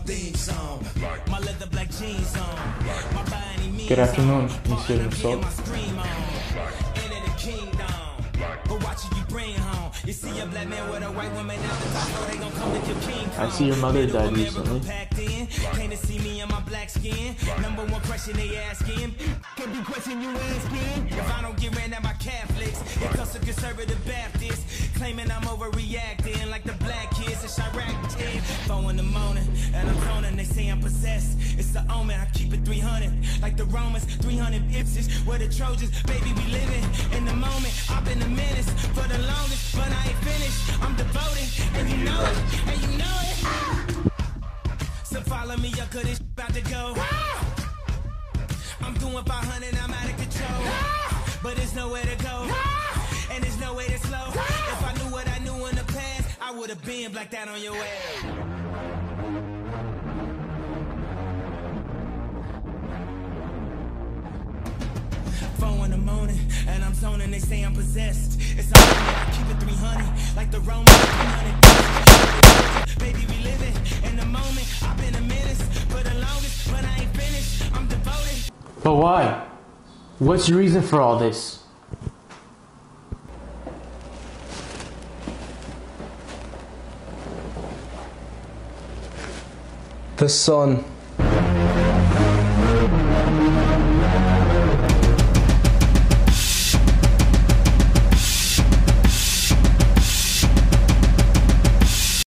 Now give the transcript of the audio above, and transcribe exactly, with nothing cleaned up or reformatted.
theme song. My leather black jeans on. My body means Good afternoon, Monsieur Rousseau. You see a black man with a white woman out the top, they gon' come to your king. I see your mother died recently. Came to see me in my black skin. Number one question they asking. Could be question you asking. If I don't get ran out by Catholics, it comes to conservative Baptists, claiming I'm overreacting like the black kids in Chirac did. Four in the morning, and I'm zoning, they say I'm possessed. It's the omen, I keep it three hundred. Like the Romans, three hundred Ipsis. Where the Trojans, baby, we living in the moment. I've been a menace for the longest, but I ain't finished. I'm devoted, and you know it, and you know it. So follow me up, cause this about to go. I'm doing five hundred, I'm out of control. But there's nowhere to go, and there's no way to slow. If I knew what I knew in the past, I would have been blacked out on your ass. Four in the morning, and I'm zoning, they say I'm possessed. It's all I keep it three hundred, like the Romans, three hundred. Baby, we living in the moment. I've been a menace for the longest, but I ain't finished. I'm devoted. But why? What's your reason for all this? The sun.